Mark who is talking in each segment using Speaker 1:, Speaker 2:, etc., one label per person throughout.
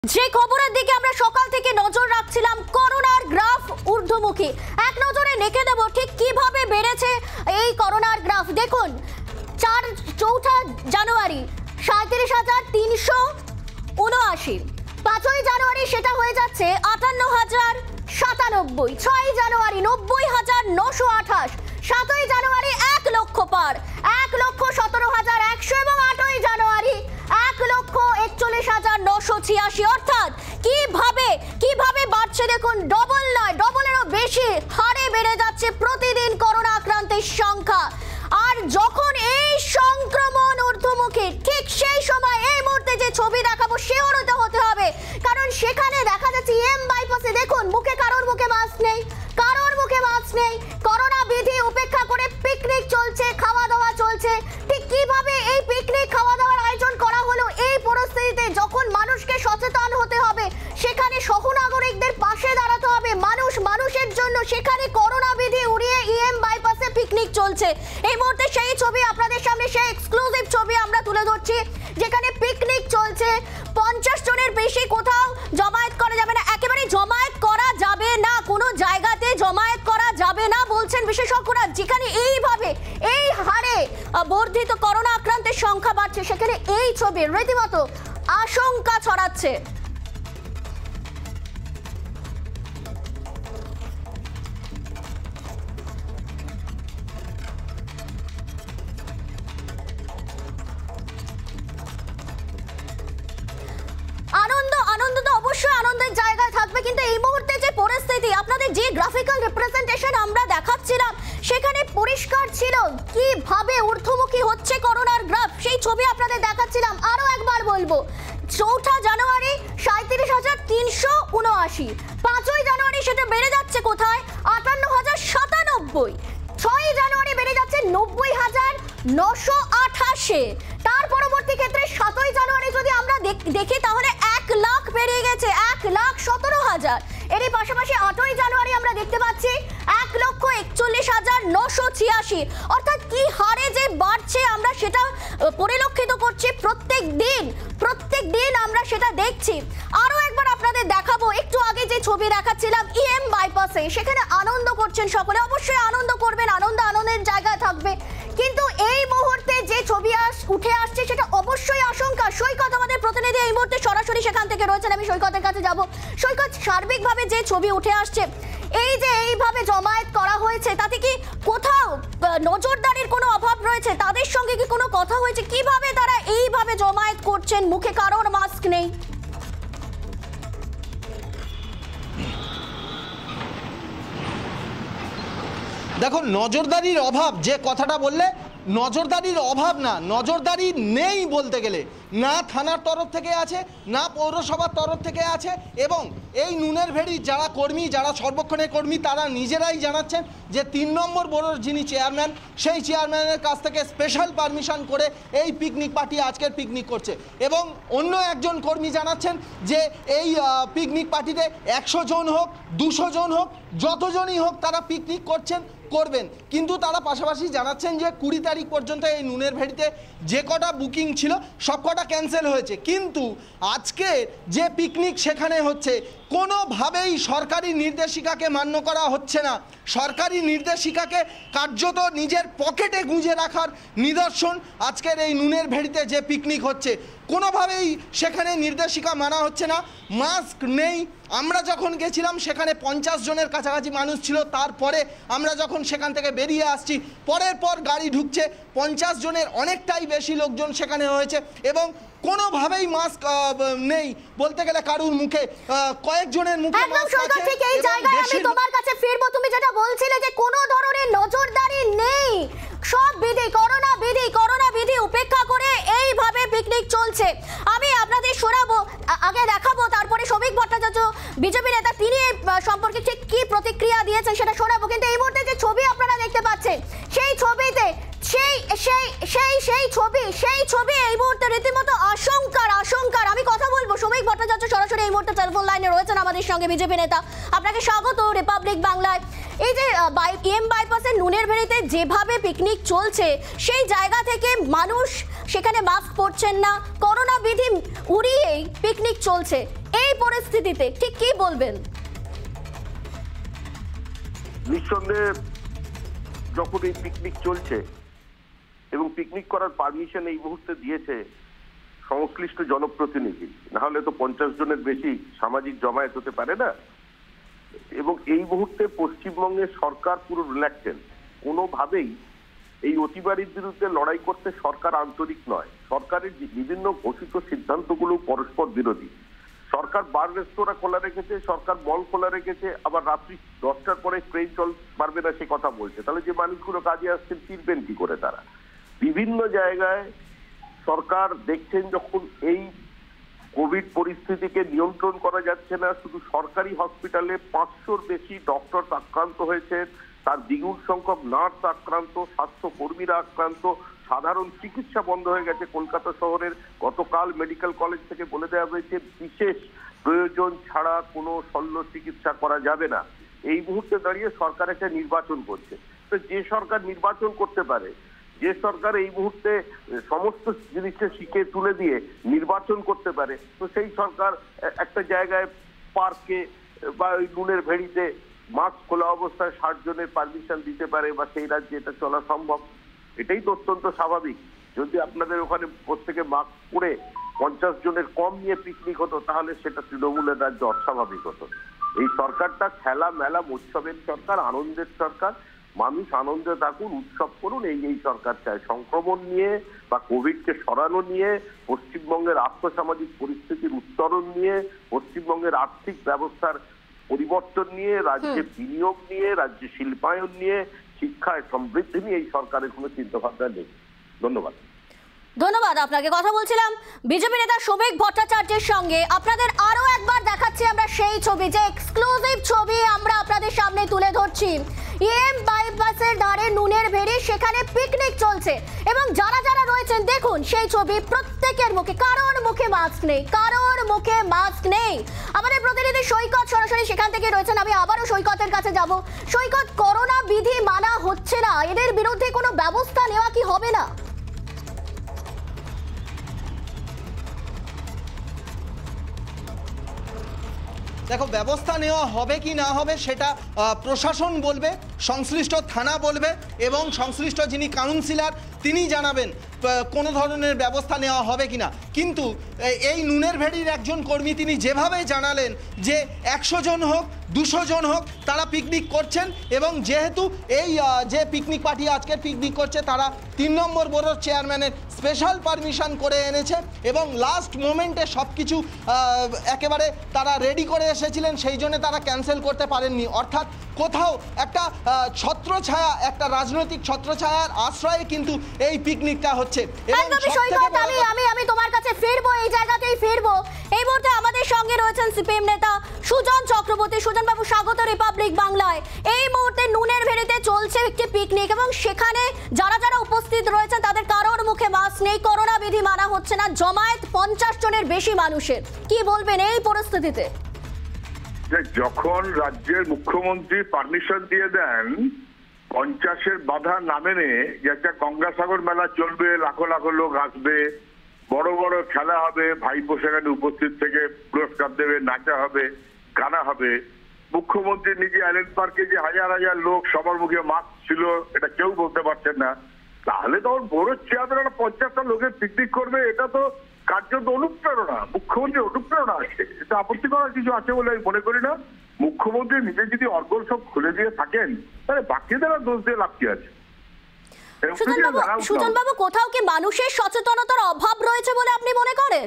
Speaker 1: যে খবরের দিকে আমরা সকাল থেকে নজর রাখছিলাম, করোনার গ্রাফ ঊর্ধ্বমুখী। এক নজরে দেখে দেব ঠিক কিভাবে বেড়েছে এই করোনার গ্রাফ। দেখুন, 4 জানুয়ারি 37,379, 5 জানুয়ারি সেটা হয়ে যাচ্ছে 58,097, 6 জানুয়ারি 90,928, 7 জানুয়ারি 1 লক্ষ পার, 1,17,100 এবং 8 জানুয়ারি 1,41,986। অর্থাৎ কিভাবে বাড়ছে দেখুন, ডবল নয়, ডবলেরও বেশি হারে বেড়ে যাচ্ছে প্রতিদিন করোনা আক্রান্তের সংখ্যা। আর যখন এই সংক্রমণ ঊর্ধ্বমুখী, ঠিক সেই সময় এই মুহূর্তে যে ছবি দেখাবো শিহরিত হতে হবে, কারণ সেখানে দেখা যাচ্ছে এম বাইপাসে দেখুন কারোর মুখে মাস্ক নেই, করোনা বিধি উপেক্ষা করে পিকনিক চলছে, খাওয়া দাওয়া চলছে। ঠিক কিভাবে এই পিকনিক খাওয়া দাওয়ার আয়োজন করা হলো এই পরিস্থিতিতে, যখন মানুষকে সচেতন হতে হবে, সেখানে সহনাগরিকদের পাশে দাঁড়াতে হবে, মানুষের জন্য, সেখানে করোনা বিধি উড়িয়ে ইএম বাইপাসে পিকনিক চলছে। এই মুহূর্তে সেই ছবি আপনাদের সামনে, সেই এক্সক্লুসিভ ছবি আমরা তুলে ধরছি, যেখানে পিকনিক চলছে। 50 জনের বেশি কোথাও জমায়েত করা যাবে না, একেবারে জমায়েত করা যাবে না, কোনো জায়গাতে জমায়েত করা যাবে না বলছেন বিশেষজ্ঞরা। যেখানে এইভাবে এই হারে বর্ধিত করোনা আক্রান্তের সংখ্যা বাড়ছে, সেখানে এই ছবি রীতিমতো আশঙ্কা ছড়াচ্ছে। আনন্দ তো অবশ্যই আনন্দের জায়গায় থাকবে, কিন্তু এই মুহূর্তে যে পরিস্থিতি, আপনাদের যে গ্রাফিক্যাল রিপ্রেজেন্টেশন আমরা দেখাচ্ছিলাম, সেখানে পরিষ্কার ছিল কিভাবে ঊর্ধ্বমুখী হচ্ছে করোনার গ্রাফ। সেই ছবি আপনাদের দেখাচ্ছিলাম। আরো একবার বলবো, 4 জানুয়ারি 37,379, 5 জানুয়ারি সেটা বেড়ে যাচ্ছে কোথায় 58,097, 6 জানুয়ারি বেড়ে যাচ্ছে 90,928, তার পরবর্তী ক্ষেত্রে 7 জানুয়ারি যদি আমরা দেখি তাহলে 1 লাখ বেরিয়ে গেছে, 1,17,000। এরই পাশাপাশি 8 জানুয়ারি আমরা দেখতে পাচ্ছি 1,41,986। অর্থাৎ কি হারে যে বাড়ছে আমরা সেটা পরিলক্ষিত করছি প্রত্যেক দিন আমরা সেটা দেখছি। আরো একবার আপনাদের দেখাবো, একটু আগে যে ছবি দেখাচ্ছিলাম ইএম বাইপাসে, সেখানে আনন্দ করছেন সকলে, অবশ্যই আনন্দ করবেন, আনন্দের জায়গায় থাকবে, কিন্তু এই মুহূর্তে যে ছবি উঠে আসছে সেটা অবশ্যই আশঙ্কা। সৈকত আমাদের প্রতিনিধি এই মুহূর্তে সরাসরি সেখান থেকে রয়েছেন, আমি সৈকতের কাছে যাব। সৈকত, সার্বিকভাবে যে ছবি উঠে আসছে, এই যে এইভাবে জমায়েত করা হয়েছে, তাতে কি কোথাও নজরদারির কোনো অভাব রয়েছে? তাদের সঙ্গে কি কোনো কথা হয়েছে? কিভাবে তারা এইভাবে জমায়েত করছেন, মুখে কারোর মাস্ক নেই?
Speaker 2: দেখো, নজরদারির অভাব যে কথাটা বললে, নজরদারির অভাব না, নজরদারি নেই বলতে গেলে। না থানার তরফ থেকে আছে, না পৌরসভার তরফ থেকে আছে, এবং এই নুনের ভেড়ির যারা কর্মী, যারা সর্বক্ষণের কর্মী, তারা নিজেরাই জানাচ্ছেন যে 3 নম্বর বোরোর যিনি চেয়ারম্যান, সেই চেয়ারম্যানের কাছ থেকে স্পেশাল পারমিশন করে এই পিকনিক পার্টি আজকের পিকনিক করছে। এবং অন্য একজন কর্মী জানাচ্ছেন যে এই পিকনিক পার্টিতে 100 জন হোক, 200 জন হোক, যতজনই হোক, তারা পিকনিক করবেন। কিন্তু তারা পাশাপাশি জানাচ্ছেন যে 20 তারিখ পর্যন্ত এই নুনের ভেড়িতে যে কটা বুকিং ছিল সব কটা ক্যান্সেল হয়েছে, কিন্তু আজকে যে পিকনিক সেখানে হচ্ছে কোনোভাবেই সরকারি নির্দেশিকাকে মান্য করা হচ্ছে না। সরকারি নির্দেশিকাকে কার্যত নিজের পকেটে গুঁজে রাখার নিদর্শন আজকের এই নুনের ভেড়িতে যে পিকনিক হচ্ছে। কোনোভাবেই সেখানে নির্দেশিকা মানা হচ্ছে না, মাস্ক নেই। আমরা যখন গেছিলাম সেখানে 50 জনের কাছাকাছি মানুষ ছিল, তারপরে আমরা যখন সেখান থেকে বেরিয়ে আসছি, পরের পর গাড়ি ঢুকছে, 50 জনের অনেকটাই বেশি লোকজন সেখানে হয়েছে, এবং কোনোভাবেই মাস্ক নেই বলতে গেলে কারুর মুখে, কয়েকজনের মুখে মাস্ক আছে।
Speaker 1: ঠিক এই জায়গায় আমি তোমার কাছে ফিরবো। তুমি যেটা বলছিলে যে কোনো ধরনের নজরদারি নেই, সব করোনা বিধি উপেক্ষা করে এইভাবে পিকনিক চলছে। আমি আপনাদের শোনাবো, আগে দেখাবো, তারপরে শ্রমিক ভট্টাচার্য বিজেপি নেতা, তিনি সম্পর্কে ঠিক কি প্রতিক্রিয়া দিয়েছেন সেটা শোনাবো। কিন্তু এই মুহূর্তে যে ছবি আপনারা দেখতে পাচ্ছেন, সেই ছবিতে সেই ছবি এই মুহূর্তে রীতিমতো আশঙ্কার। আমি কথা বলবো, শ্রমিক ভট্টাচার্য সরাসরি এই মুহূর্তে টেলিফোন লাইনে রয়েছেন আমাদের সঙ্গে, বিজেপি নেতা। আপনাকে স্বাগত রিপাবলিক বাংলায়। এই যে এম বাইপাসের নুনের ভেড়িতে যেভাবে পিকনিক চলছে, সেই জায়গা থেকে মানুষ সেখানে মাস্ক পরছেন না, করোনা বিধি উড়িয়েই পিকনিক চলছে, এই পরিস্থিতিতে ঠিক কি বলবেন?
Speaker 3: নিঃসন্দেহে যখন এই পিকনিক চলছে এবং পিকনিক করার পারমিশন এই মুহূর্তে দিয়েছে সংশ্লিষ্ট জনপ্রতিনিধি, না হলে তো 50 জনের বেশি সামাজিক জমায়েত হতে পারে না। এবং এই মুহূর্তে পশ্চিমবঙ্গের সরকার পুরো রিল্যাক্টেন্ট, কোনোভাবেই এই অতিবারীর বিরুদ্ধে লড়াই করতে সরকার আন্তরিক নয়। সরকারের বিভিন্ন ঘোষিত সিদ্ধান্তগুলো পরস্পর বিরোধী। সরকার বার রেস্তোরাঁ খোলা রেখেছে, সরকার মল খোলা রেখেছে, আবার রাত্রি 10টার পরে ট্রেন চল পারবে না সে কথা বলছে। তাহলে যে মানুষগুলো কাজে আসছেন ফিরবেন কি করে তারা? বিভিন্ন জায়গায় সরকার দেখছেন যখন এই কোভিড পরিস্থিতিকে নিয়ন্ত্রণ করা যাচ্ছে না, শুধু সরকারি হসপিটালে 500-র বেশি ডক্টর আক্রান্ত হয়েছে, তার দ্বিগুণ সংখ্যক নার্স আক্রান্ত, স্বাস্থ্যকর্মীরা আক্রান্ত, সাধারণ চিকিৎসা বন্ধ হয়ে গেছে কলকাতা শহরের। গতকাল মেডিকেল কলেজ থেকে বলে দেওয়া হয়েছে বিশেষ প্রয়োজন ছাড়া কোনো শল্য চিকিৎসা করা যাবে না। এই মুহূর্তে দাঁড়িয়ে সরকার একটা নির্বাচন করছে। তো যে সরকার নির্বাচন করতে পারে, যে সরকার এই মুহূর্তে সমস্ত জিনিসকে শিখে তুলে দিয়ে নির্বাচন করতে পারে, তো সেই সরকার একটা জায়গায় পার্কে বা ওই নুনের ভেড়িতে মাস্ক খোলা অবস্থায় 60 জনের পারমিশন দিতে পারে, বা সেই রাজ্যে এটা চলা সম্ভব। এটাই তো অত্যন্ত স্বাভাবিক। যদি আপনাদের ওখানে প্রত্যেকে মাস্ক পরে 50 জনের কম নিয়ে পিকনিক হতো, তাহলে সেটা তৃণমূলের রাজ্যে অস্বাভাবিক হতো। এই সরকারটা খেলা মেলা উৎসবের সরকার, আনন্দের সরকার। মানুষ আনন্দে থাকুন, উৎসব করুন, এই সরকার চায়। সংক্রমণ নিয়ে বা কোভিডকে সরানো নিয়ে, পশ্চিমবঙ্গের আর্থসামাজিক পরিস্থিতির উত্তরণ নিয়ে, পশ্চিমবঙ্গের আর্থিক ব্যবস্থার পরিবর্তন নিয়ে, রাজ্যে বিনিয়োগ নিয়ে, রাজ্যে শিল্পায়ন নিয়ে, শিক্ষায় সমৃদ্ধি নিয়ে এই সরকারের কোনো চিন্তাভাবনা নেই। ধন্যবাদ।
Speaker 1: ধন্যবাদ আপনাকে। কথা বলছিলাম বিজেপি নেতা শ্রমিক ভট্টাচার্যের সঙ্গে। আপনাদের আরো একবার দেখাচ্ছি আমরা সেই ছবি, যে এক্সক্লুসিভ ছবি আমরা আপনাদের সামনে তুলে ধরছি। এম বাইপাসের ধারে নুনের ভেড়ি, সেখানে পিকনিক চলছে এবং যারা যারা রয়েছেন দেখুন সেই ছবি, প্রত্যেকের মুখে, কারোর মুখে মাস্ক নেই, কারোর মুখে মাস্ক নেই। আমাদের প্রতিনিধি সৈকত সরাসরি সেখান থেকে রয়েছেন। আমি আবারও সৈকতের কাছে যাব। সৈকত, করোনা বিধি মানা হচ্ছে না, এদের বিরুদ্ধে কোনো ব্যবস্থা নেওয়া কি হবে না?
Speaker 2: দেখো, ব্যবস্থা নেওয়া হবে কি না হবে সেটা প্রশাসন বলবে, সংশ্লিষ্ট থানা বলবে এবং সংশ্লিষ্ট যিনি কাউন্সিলর তিনি জানাবেন কোনো ধরনের ব্যবস্থা নেওয়া হবে কি না। কিন্তু এই নুনের ভেড়ির একজন কর্মী তিনি যেভাবে জানালেন যে 100 জন হোক 200 জন হোক তারা পিকনিক করছেন, এবং যেহেতু এই যে পিকনিক পার্টি আজকের পিকনিক করছে তারা 3 নম্বর বোরোর চেয়ারম্যানের স্পেশাল পারমিশন করে এনেছে এবং লাস্ট মোমেন্টে সব কিছু একেবারে তারা রেডি করে এসেছিলেন, সেই জন্য তারা ক্যান্সেল করতে পারেননি। অর্থাৎ কোথাও একটা ছত্রছায়া, একটা রাজনৈতিক ছত্রছায়ার আশ্রয়ে কিন্তু এই পিকনিকটা হচ্ছে।
Speaker 1: আমি তোমার কাছে ফিরবো, এই জায়গাতেই ফিরবো। এই মুহূর্তে আমাদের সঙ্গে রয়েছেন সিপিএম নেতা সুজন চক্রবর্তী। সুজন বাবু, স্বাগত রিপাবলিক বাংলায়। এই মুহূর্তে নুনের ভেড়িতে চলছে একটি পিকনিক এবং সেখানে যারা যারা উপস্থিত রয়েছেন তাদের কারোর মুখে মাস্ক নেই, করোনা বিধি মানা হচ্ছে না, জমায়েত 50 জনের বেশি মানুষের। কি বলবেন এই পরিস্থিতিতে?
Speaker 4: যখন রাজ্যের মুখ্যমন্ত্রী পারমিশন দিয়ে দেন 50-এর বাধা না মেনে, যে একটা গঙ্গাসাগর মেলা চলবে, লাখো লাখো লোক আসবে, বড় বড় খেলা হবে, ভাইপো সেখানে উপস্থিত থেকে পুরস্কার দেবে, নাচা হবে, গানা হবে, মুখ্যমন্ত্রী নিজে আইল্যান্ড পার্কে যে হাজার হাজার লোক সবার মুখে মাস্ক ছিল এটা কেউ বলতে পারছেন না, তাহলে তখন বড় চেয়ারম্যান 50টা লোকের পিকনিক করবে, এটা তো কার্যত অনুপ্রেরণা, মুখ্যমন্ত্রীর অনুপ্রেরণা আছে। এটা আপত্তি করার কিছু আছে বলে আমি মনে করি না। মুখ্যমন্ত্রী নিজে যদি অর্গল সব খুলে দিয়ে থাকেন তাহলে বাকিদেরও দোষ দিয়ে লাভ কি আছে?
Speaker 1: সুজন বাবু, কোথাও কি মানুষের সচেতনতার অভাব রয়েছে বলে আপনি মনে করেন?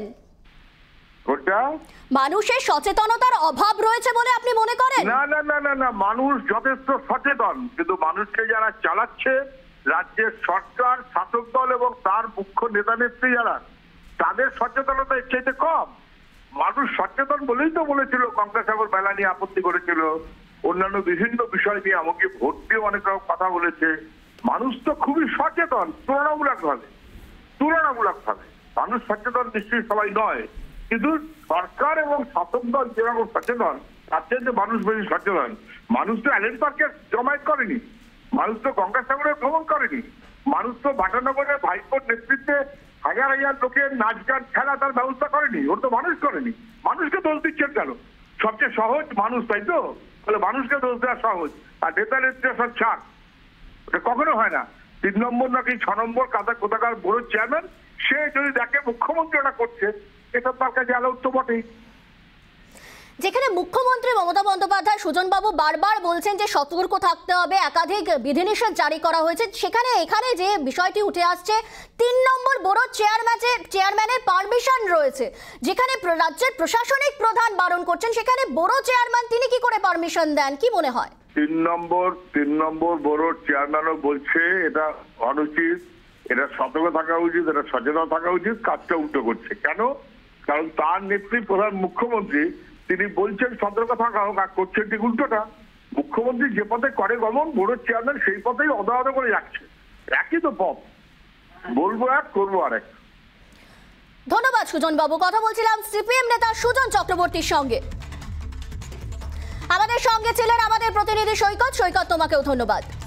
Speaker 1: মানুষের সচেতনতার অভাব রয়েছে বলে আপনি মনে করেন?
Speaker 4: না না না না না, মানুষ যথেষ্ট সচেতন, কিন্তু মানুষকে যারা চালাচ্ছে রাজ্যের সরকার, শাসক দল এবং তার মুখ্য নেতা নেত্রী যারা, তাদের সচেতনতা এর চাইতে কম। মানুষ সচেতন বলেই তো বলেছিল, গঙ্গাসাগর মেলা নিয়ে আপত্তি করেছিল, অন্যান্য বিভিন্ন বিষয় নিয়ে আমাকে ভোট দিয়ে অনেক রকম কথা বলেছে। মানুষ তো খুবই সচেতন, তুলনামূলক ভাবে মানুষ সচেতন নিশ্চয়ই সবাই নয়, কিন্তু সরকার এবং শাসক দল যেরকম সচেতন তার চাইতে মানুষ বেশি সচেতন। মানুষ তো আইল্যান্ড পার্কে জমায়েত করেনি, মানুষ তো গঙ্গাসাগরে ভ্রমণ করেনি, মানুষ তো বাটানগরের ভাইপোর নেতৃত্বে হাজার হাজার লোকের নাচ গান খেলা তার ব্যবস্থা করেনি, ওর তো মানুষ করেনি। মানুষকে দোষ দিচ্ছেন কেন? সবচেয়ে সহজ মানুষ, তাই তো? বলে মানুষকে দোষ দেওয়া সহজ, আর নেতা নেত্রীরা সব ছাড়। ওটা কখনো হয় না। 3 নম্বর নাকি 6 নম্বর কোথাকার বড় চেয়ারম্যান, সে যদি দেখে মুখ্যমন্ত্রী ওটা করছে, এটা তার কাছে অ্যালাউড তো বটেই।
Speaker 1: যেখানে মুখ্যমন্ত্রী মমতা বন্দ্যোপাধ্যায় সুজনবাবু বারবার বলছেন যে সতর্ক থাকতে হবে, একাধিক বিধিনিষেধ জারি করা হয়েছে, সেখানে এখানে যে বিষয়টি উঠে আসছে 3 নম্বর বড় চেয়ারম্যানের পারমিশন রয়েছে, যেখানে রাজ্যের প্রশাসনিক প্রধান বারণ করছেন, সেখানে বড় চেয়ারম্যান তিনি কি করে পারমিশন দেন, কি মনে হয়?
Speaker 4: 3 নম্বর বড় চেয়ারম্যানও বলছে এটা অনুচিত, এটা সতর্ক থাকা উচিত, এটা সচেতন থাকা উচিত, কাজটা উল্টো করছে। কেন? কারণ তার নেত্রী প্রধান মুখ্যমন্ত্রী, তিনি বলছেন সতর্ক থাকা হোক, আর করছেন ঠিক উল্টোটা। মুখ্যমন্ত্রী যে পথে করে গমন, বড় চেয়ারম্যান সেই পথেই অদাহত করে যাচ্ছে। একই তো পথ, বলবো এক, করবো আরেক।
Speaker 1: ধন্যবাদ সুজনবাবু। কথা বলছিলাম সিপিএম নেতা সুজন চক্রবর্তীর সঙ্গে। আমাদের সঙ্গে ছিলেন আমাদের প্রতিনিধি সৈকত। তোমাকেও ধন্যবাদ।